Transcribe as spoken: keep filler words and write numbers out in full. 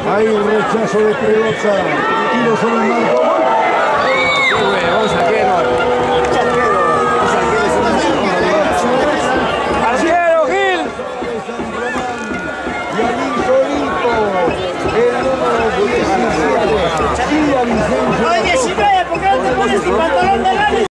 Hay un rechazo de pelota. Tiro sobre el marco. Qué huevo, saquero. Saquero. Saquero es una ¡arquero, Gil! Y allí solito, el número diecisiete. Oye, si no, ¿por qué no te pones sin pantalón de lana?